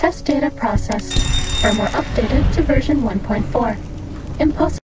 Test data processed. Firmware updated to version 1.4. Impossible.